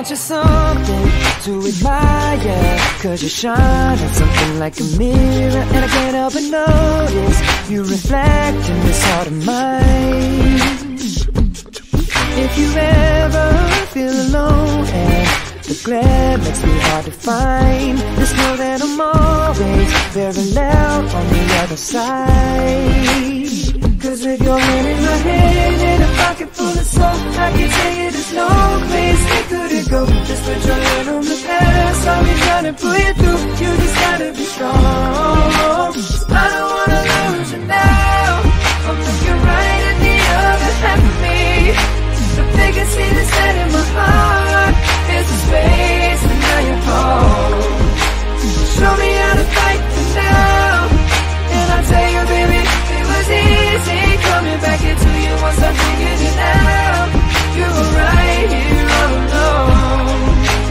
Aren't you something to admire? Cause you shine at something like a mirror, and I can't help but notice you reflect in this heart of mine. If you ever feel alone and the glare makes me hard to find, just know that I'm always very loud on the other side. Cause with your hand in my hand and a pocket full of soap, I can tell you there's no place we couldn't go. Just put your hand on the past, I'll be trying to pull you through. You just gotta be strong. I don't wanna lose you now. I'm looking right at the other half of me. The they can see the set in my heart. There's a space and now you're home. Show me how to fight for now, and I'll tell you, baby, it was easy coming back into you once I figured it out. You were right here all alone.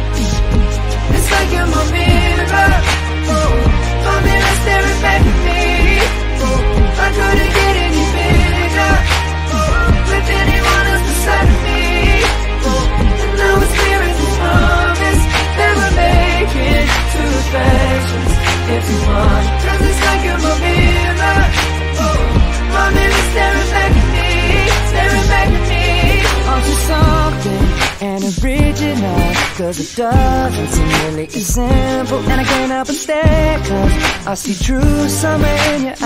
It's like you're my mirror, oh, my mirror staring back at me. Oh, I couldn't get any bigger, oh, with anyone else beside of me. Oh, and now it's clear as a promise that we're making two reflections if you want. Cause it's like you're my mirror, oh, my mirror staring back at me, staring back at me. Aren't you something and original? Cause it doesn't seem really as simple, and I can't help but stare, cause I see true summer in your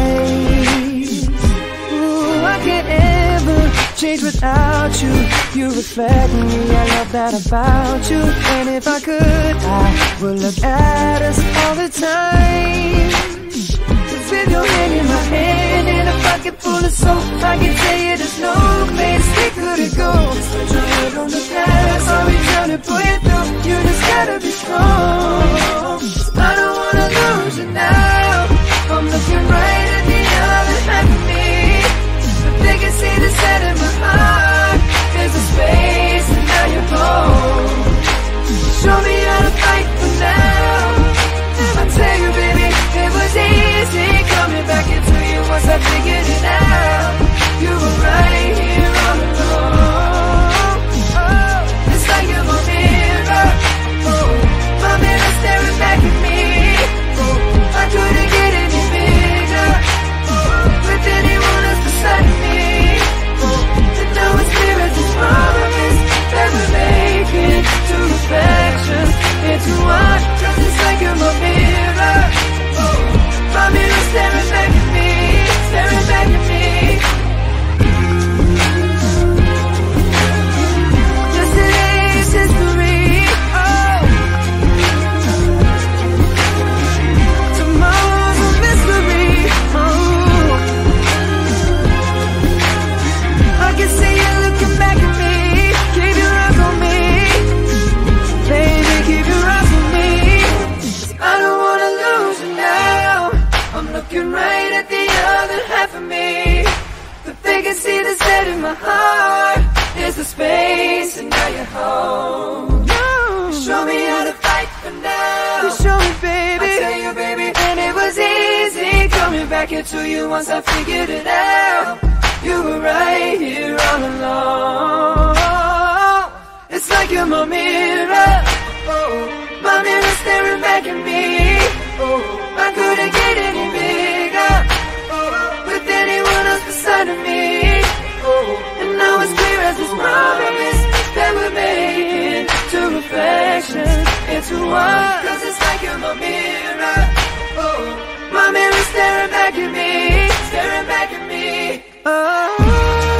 eyes. Ooh, I can't ever change without you. You reflect me, I love that about you. And if I could, I would look at us all the time. Cause with your hand in my hand and a pocket full of soap, I can tell you there's no place we couldn't go. Just put your head on the past, I'll be trying to pull you through. You just gotta be strong. I don't wanna lose you now. I'm looking right at the other half of me. But they can see the set in my heart. There's a space and now you're home. Show me how to fight for now. I tell you, baby, it was easy coming back into you once I figured it out. You were right here all alone. Oh, it's like you're my mirror, oh, my mirror staring back at me. Oh, I couldn't get any bigger, oh, with anyone else beside of me. Oh, and now it's clear as a promise that we're making two reflections into one. Cause it's like you're my mirror, oh, my mirror staring back at me, staring back at me. Yesterday's history, oh, tomorrow's a mystery, oh, I can see you looking back at me. Keep your eyes on me, baby, keep your eyes on me. I don't wanna lose you now. I'm looking right at the other half of me. But they can see the set in my heart. There's the space and now you're home. You show me how to fight for now. You show me, baby, I tell you, baby, and it was easy coming back into you once I figured it out. You were right here all along. It's like you're my mirror, oh, my mirror staring back at me. Oh, I couldn't get any bigger, oh, with anyone else beside of me. Oh, and now it's clear as this promise that we're making two reflections into one. Cause it's like you're my mirror, oh, my mirror staring back at me, staring back at me. Oh.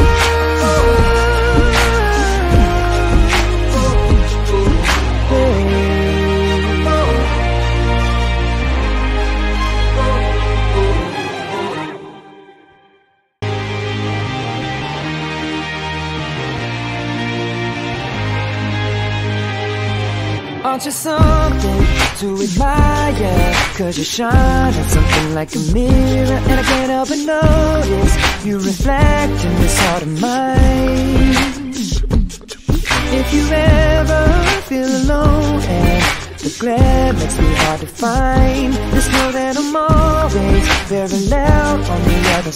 Aren't you something to admire? Cause you shine at something like a mirror, and I can't help but notice you reflect in this heart of mine. If you ever feel alone and the glare makes me hard to find, just know that I'm always very loud on the other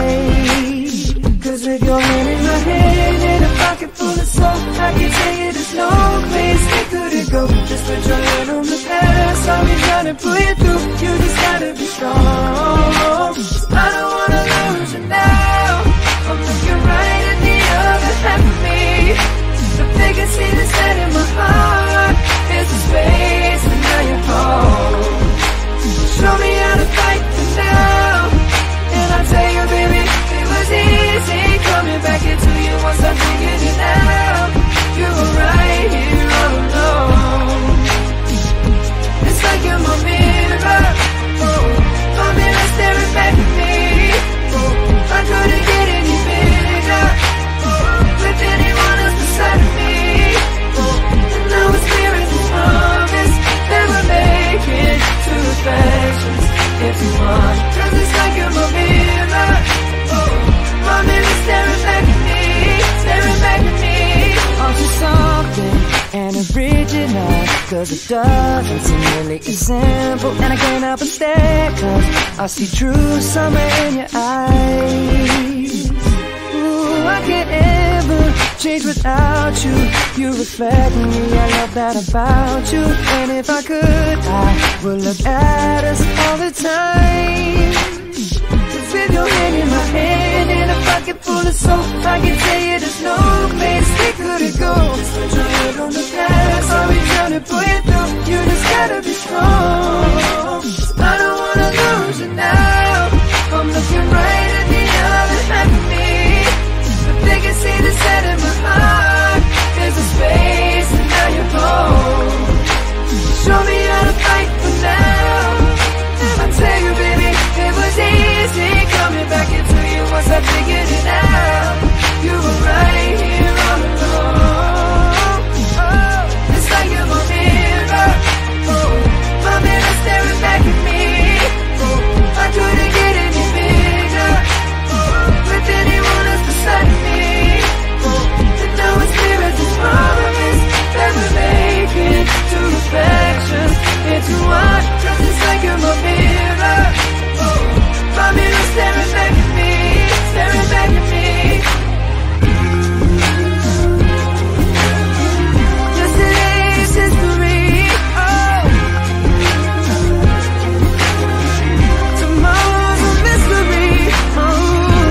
side. Cause with your hand in my hand and a pocket full of soap, I can tell you there's no place we couldn't go. Just put your hand on the past, I'll be trying to pull you through. You just gotta be strong. I don't wanna lose you now. I'm looking right at the other half of me. The vacancy that's set in my heart is the space, and now you're home. Show me how to fight for now, and I'll tell you, baby, it was easy coming back into you once I figured it out. You were right here all alone. It's like you're my mirror, oh, my mirror staring back at me. Oh, I couldn't get any bigger, oh, with anyone else beside of me. Oh, and now it's clear as a promise that we're making two reflections into one. 'Cause it's like you're my mirror, oh, my mirror staring back at me, staring back at me. Aren't you something and original? 'Cause it doesn't seem really as simple, and I can't help but stare, 'cause I see true summer in your eyes. Ooh, I can't ever change without you. You reflect me, I love that about you. And if I could, I would look at us all the time. Just with your hand in my hand and a pocket full of soap, I can tell you there's no place we couldn't go. Just put your head on the past, I'll be trying to pull you through. You just gotta be strong. I don't wanna lose you now. I'm looking right at the other half of me. The vacancy that's set in my heart is a space, and now you're home. Show me how to fight for now, and I'll tell you, baby, it was easy coming back into you once I figured it out. You were right here all along. Oh, it's like you're my mirror, oh, my mirror staring back at me. Oh, I couldn't get any bigger, oh, with anyone else beside me. Oh, and now it's clear as a promise that we're making two reflections into one. 'Cause it's like you're my mirror, oh, my mirror staring back at me, staring back at me. Yesterday's history, oh, tomorrow's a mystery, oh.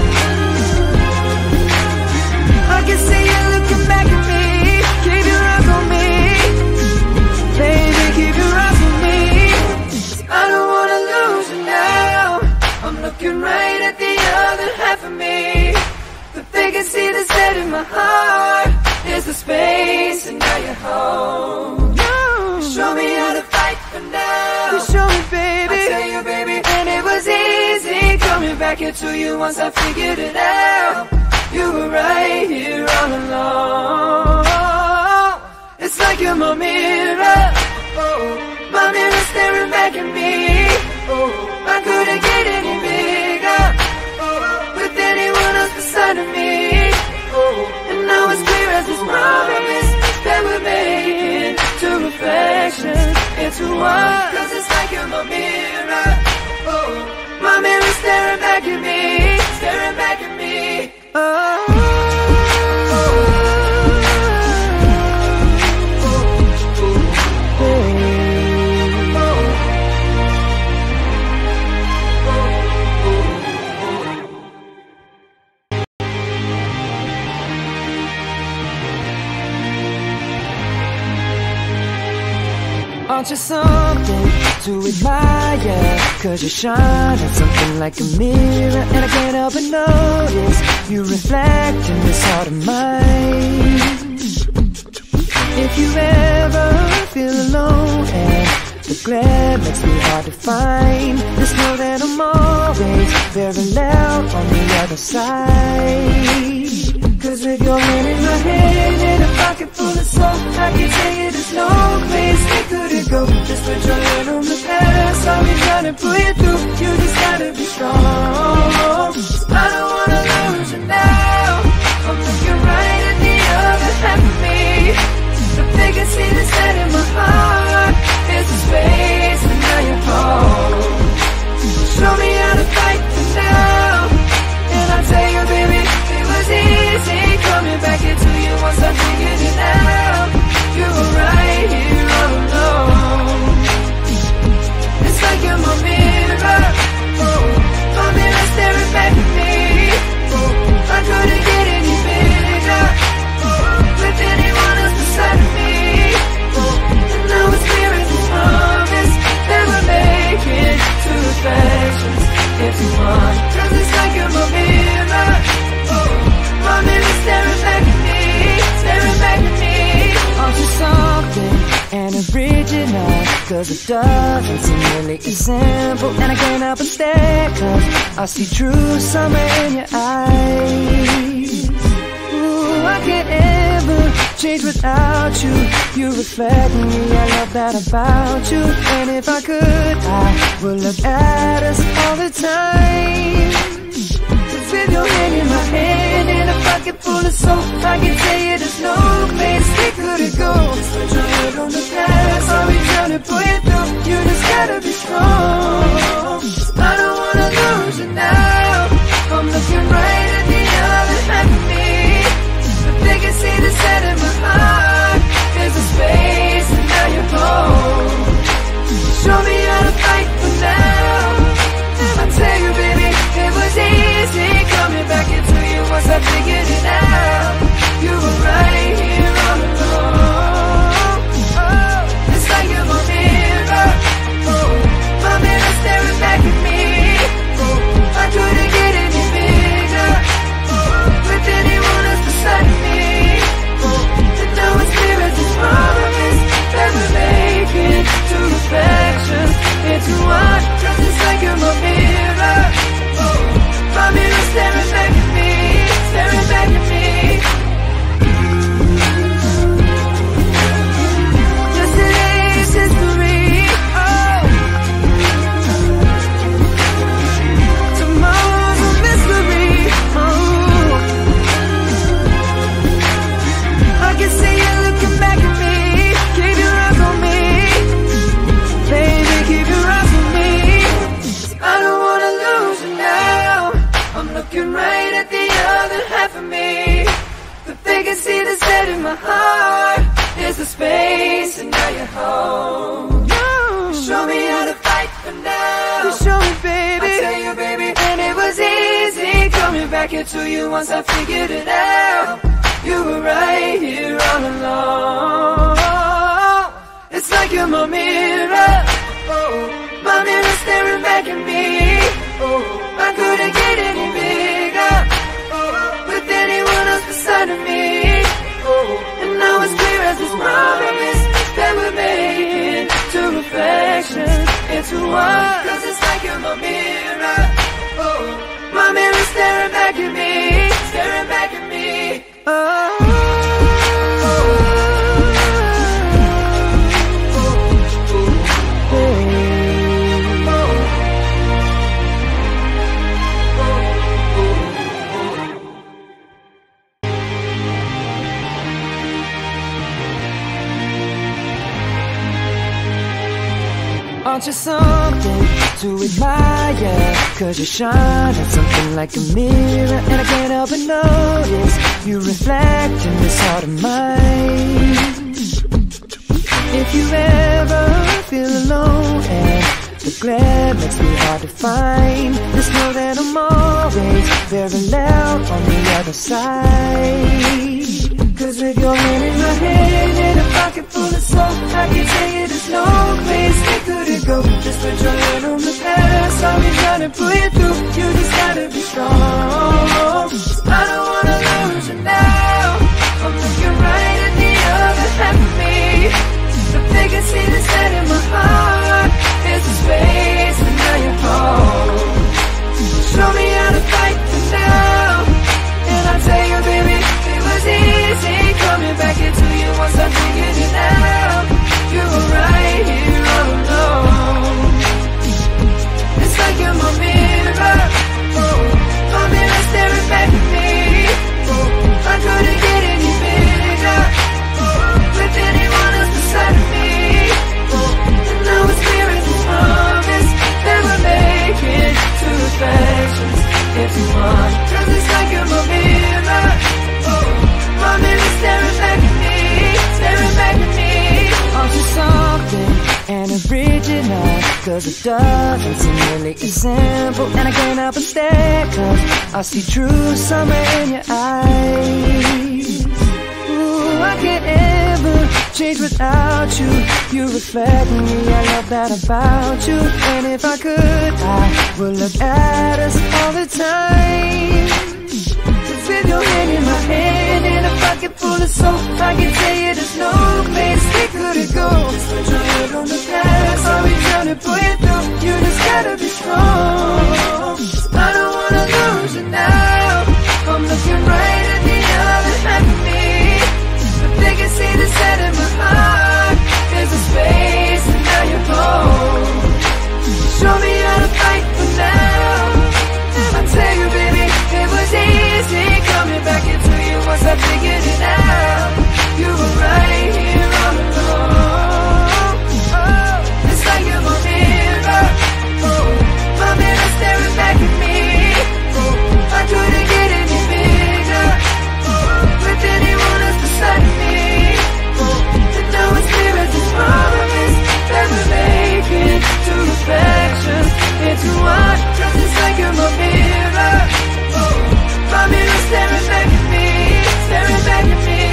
I can see you looking back at me. Keep your eyes on me, baby, keep your eyes on me. I don't wanna lose you now. I'm looking right at the other half of me. The vacancy that's set in my heart is the space, and now you're home. Show me how to fight for now. You show me, baby. I tell you, baby, and it was easy coming back into you once I figured it out. You were right here all along. It's like you're my mirror, oh, my mirror staring back at me. Oh, I couldn't get any bigger, oh, with anyone else beside of me. Oh, and now it's clear as this promise that we're making two reflections into one. 'Cause it's like you're my mirror, oh, my mirror staring back at me, staring back at me. Oh. Aren't you something to admire? 'Cause you shine at something like a mirror, and I can't help but notice you reflect in this heart of mine. If you ever feel alone and the glare makes me hard to find, just know that I'm always parallel on the other side. 'Cause with your hand in my hand and a pocket full of soap, I can tell you there's no place we couldn't go. Just put your hand on the past, I'll be trying to pull you through. You just gotta be strong. I don't wanna lose you now. I'm looking right at the other half of me. The vacancy that's set in my heart is the space, and now you're home. Show me how to fight for now, and I'll tell you, baby, it was easy coming back into you once I figured it out. cause it doesn't seem really as simple. And I can't help but stare, cause I see true summer in your eyes. Ooh, I can't ever change without you. You reflect me, I love that about you. And if I could, I would look at us all the time. With your hand in my hand and a pocket full of soap, I can tell you there's no place we couldn't go. Just put your head on the past, I'll be trying to pull you through. You just gotta be strong. I don't wanna lose you now. I'm looking right at the other half of me. If they can see the set in my heart, there's a space and now you're home. Show me how to fight for now. I tell you, baby, it was easy coming back into you once I figured it out. You were right here all along. Oh, it's like you're my mirror. Oh, my mirror staring back at me. Oh, I couldn't get any bigger. Oh, with anyone else beside me. Oh, and now it's clear as this promise that we're making two reflections into one. 'Cause it's like you're my mirror. Oh, my mirror staring back at me, staring back at me. Yesterday's history. Oh, tomorrow's a mystery. Oh, I can see you looking back at me. Keep your eyes on me, baby, keep your eyes on me. I don't wanna lose you now. I'm looking right at the other half of me. But they can see the set in my heart. There's a space and now you're home. You show me how to fight for now. You show me, baby. I tell you, baby, and it was easy coming back into you once I figured it out. You were right here all along. It's like you're my mirror. Oh, my mirror staring back at me. Oh, I couldn't get any bigger. Oh, with anyone else beside of me. Oh, and now it's clear as this promise that we're making two reflections into one. 'Cause it's like you're my mirror. Oh, my mirror staring back at me, staring back at me. Oh. Aren't you something to admire? 'Cause you shine at something like a mirror. And I can't help but notice you reflect in this heart of mine. If you ever feel alone and the glare makes me hard to find, just know that I'm always very loud on the other side. 'Cause with your hand in my hand and a pocket full of soap, I can tell you there's no place we couldn't go. Just put your hand on the past, I'll be trying to pull you through. You just gotta be strong. I don't wanna lose you now. I'm looking right at the other half of me. If they can see the set in my heart, there's a space and now you're home. Show me how to fight for now. And I tell you, baby, it was easy coming back into you once I figured it out. You were right here all alone. It's like you're my mirror. Oh, my mirror staring back at me. Oh, I couldn't get any bigger. Oh, with anyone else beside of me. Oh, and now it's clear as a promise that we're making two reflections into one. 'Cause it's like you're my mirror. Oh, my mirror staring back at me, staring back at me. Aren't you something and original? 'Cause it doesn't seem really as simple. And I can't help but stare, 'cause I see true summer in your eyes. Ooh, I can't ever change without you. You reflect me, I love that about you. And if I could, I would look at us all the time. With your hand in my hand and a pocket full of soap. I can tell you there's no place we couldn't go. Just put your head on the past. I'll be trying to pull you through. You just gotta be strong. I don't wanna lose you now. I'm looking right at the other half of me. But they can see the set in my heart. There's a space and now you're home. Show me how to fight for now. I tell you baby, it was easy coming back into you once I figured it out. You were right here all along. Oh, it's like you're my mirror. Oh, my mirror staring back at me. Oh, I couldn't get any bigger. Oh, with anyone else beside me. Oh, and now it's clear as this promise that we're making two reflections into one. 'Cause it's like you're my mirror. Oh, my mirror staring back at me, staring back at me.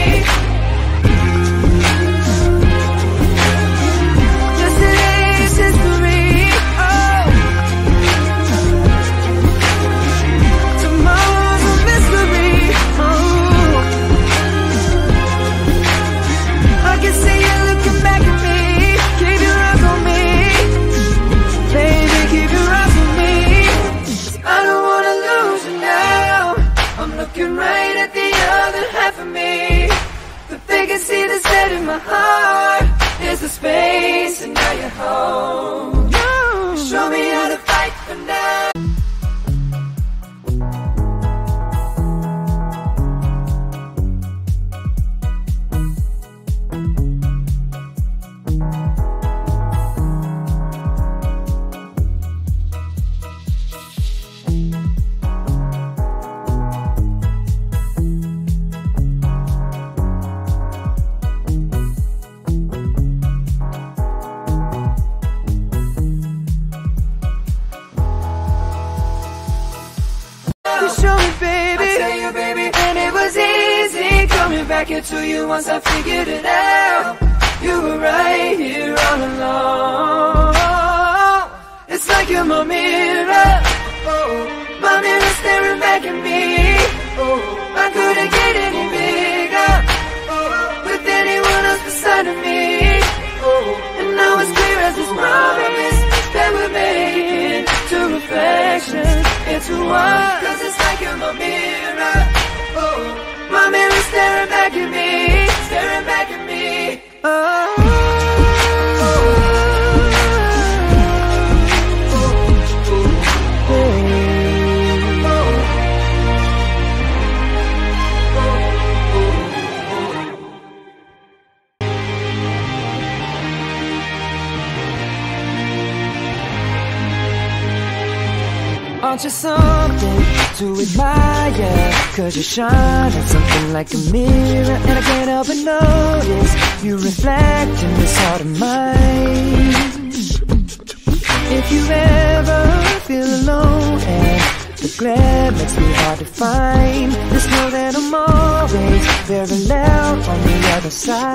Yesterday's history. Oh, tomorrow's a mystery. Oh, I can see you looking back at me. Keep your eyes on me, baby, keep your eyes on me. I don't wanna lose you now. I'm looking right at the other half of me. But they can see the set in my heart. There's the space and now you're home. Show me how to fight for now. Back into you once I figured it out. You were right here all along. It's like you're my mirror. Oh, my mirror staring back at me. Oh, I couldn't get any bigger. Oh, with anyone else beside of me. Oh, and now it's clear as this promise that we're making two reflections into one. 'Cause it's like you're my mirror. Oh, my mirror staring back at me, staring back at me. Oh. Aren't you something to admire? 'Cause you shine at something like a mirror, and I can't help but notice you reflect in this heart of mine. If you ever feel alone and the glare makes me hard to find, just know that I'm always very loud on the other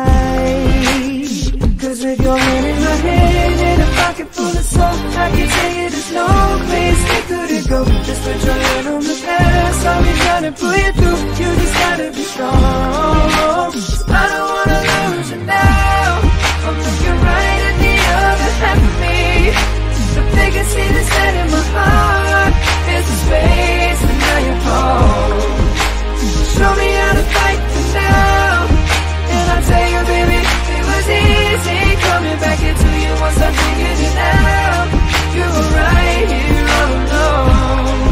side. 'Cause with your hand in my hand and a pocket full of soap, I can tell you there's no place we couldn't go. Just put your hand on the past. I'll be trying to pull you through. You just gotta be strong. I don't wanna lose you now. I'm looking right at the other half of me. But they can see the set in my heart. There's a space and now you're home. Show me how to fight for now. And I tell you baby, it was easy coming back into you once I figured it out. You were right here all alone.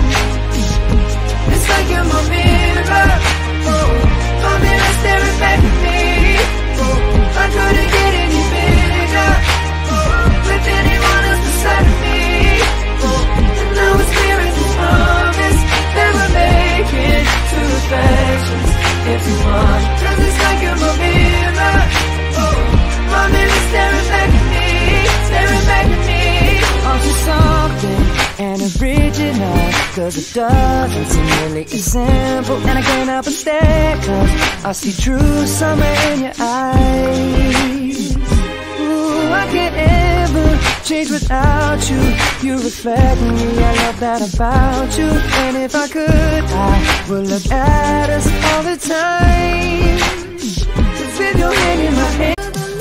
It's like you're my mirror. Oh, my mirror staring back at me. Oh, I couldn't get any bigger. Oh, with anyone else beside of me. Oh, and now it's clear as this promise that we're making two reflections into one. 'Cause it's like you're my mirror. Oh, my mirror staring back at me, staring back at me. Aren't you something and original? 'Cause it doesn't seem really as simple, and I can't help but stare, 'cause I see true summer in your eyes. Ooh, I can't ever change without you. You reflect me, I love that about you. And if I could, I would look at us all the time. 'Cause with your hand in my hand,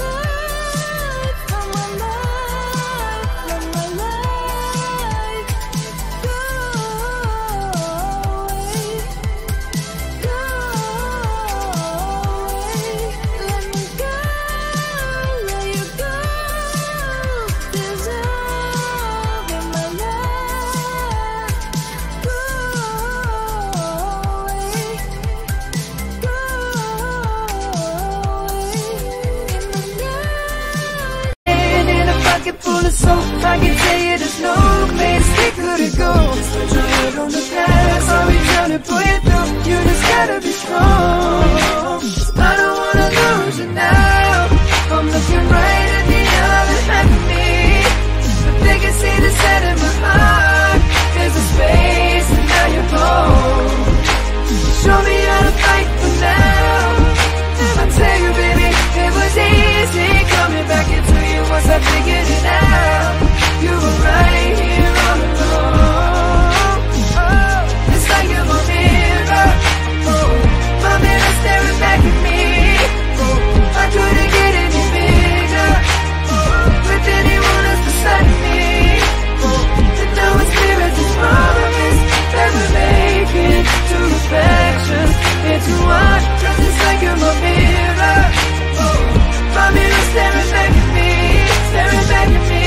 full of soap, I can tell you there's no place we couldn't go. Just put your head on the past, I'll be trying to pull you through. You just gotta be strong. I don't wanna lose you now. I'm looking right at the other half of me, but they can see the set in my heart. There's a space and now you're home. Show me how to fight for now. I tell you baby, it was easy coming back into you once I figured it out. You were right here all along. Oh, it's like you're my mirror. Oh, my mirror staring back at me. Oh, I couldn't get any bigger. Oh, with anyone else beside me. Oh, and now it's clear as this promise that we're making two reflections into one. 'Cause it's like you're my mirror. Oh, my mirror staring back at me, staring back at me.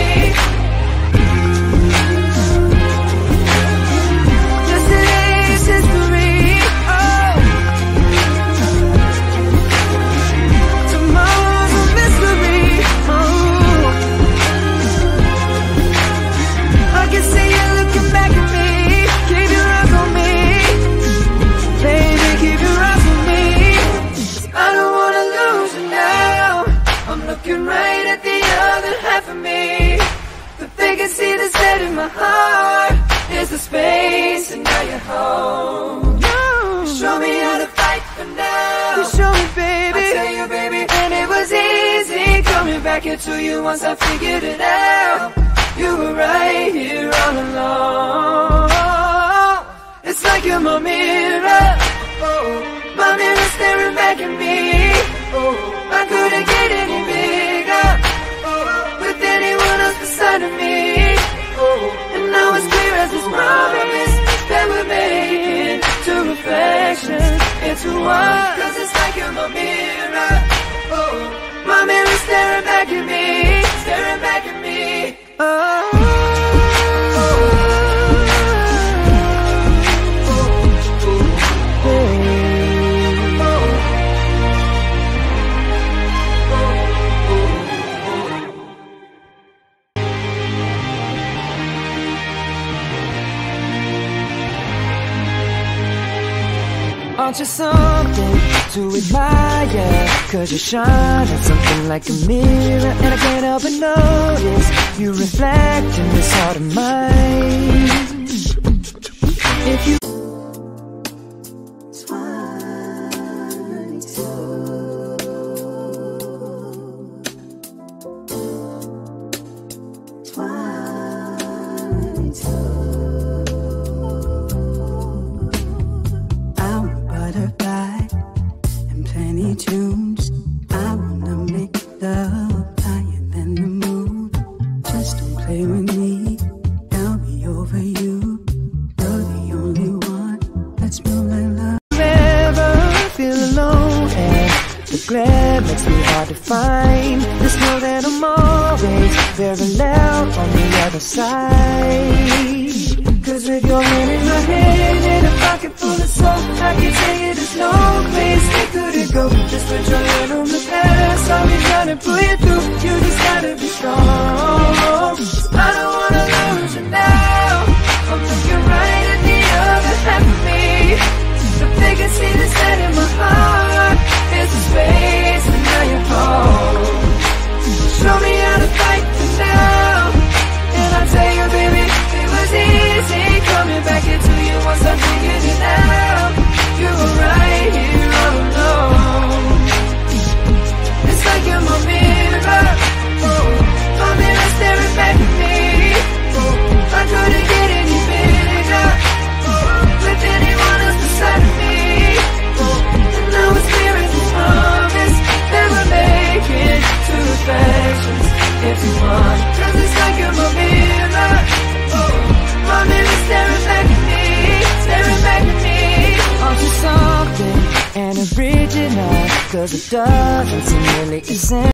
Yesterday's history. Oh, tomorrow's a mystery. Oh, I can see you looking back at me. Keep your eyes on me, baby, keep your eyes on me. I don't wanna lose you now. I'm looking right at the other half of me, but they can see the set in my heart. There's a space and now you're home. You show me how to fight for now. You show me baby, I tell you baby, and it was easy coming back into you once I figured it out. You were right here all along. It's like you're my mirror. Oh, my mirror staring back at me. Oh, I couldn't get any bigger. Oh, with anyone else beside of me. Oh, and now it's clear as this promise that we're making two reflections into one. 'Cause it's like you're my mirror. Oh, my mirror staring back at me, staring back at me. Oh. Aren't you something to admire? 'Cause you shine at something like a mirror, and I can't help but notice you reflect in this heart of mine. If you tunes, I wanna make love higher than the moon. Just don't play with me, I'll be over you. You're the only one that's more like love. Never feel alone, and the glare makes me hard to find. Just know that I'm always very loud on the other side. 'Cause with your hand in my hand and a pocket full of soap, I can tell you there's no place we couldn't go. Just put your hand on the past, I'll be trying to pull you through. You just gotta be strong. I don't wanna lose you now. I'm looking right at the other half of me, but they can see the set in my heart. There's a space and now you're home. Show me how to fight for now, and I tell you baby, it was easy coming back into you once 'cause it doesn't seem really essential.